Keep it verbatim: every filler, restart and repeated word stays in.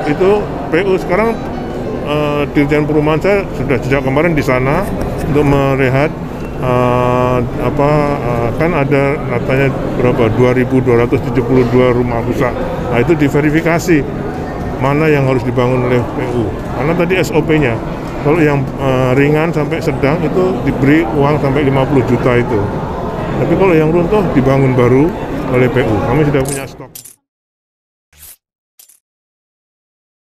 itu P U sekarang uh, Dirjen Perumahan saya sudah sejak kemarin di sana untuk melihat uh, apa uh, kan ada katanya berapa dua ribu dua ratus tujuh puluh dua rumah rusak. Nah itu diverifikasi mana yang harus dibangun oleh P U. Karena tadi S O P-nya kalau yang uh, ringan sampai sedang itu diberi uang sampai lima puluh juta itu. Tapi kalau yang runtuh dibangun baru oleh P U. Kami sudah punya stok.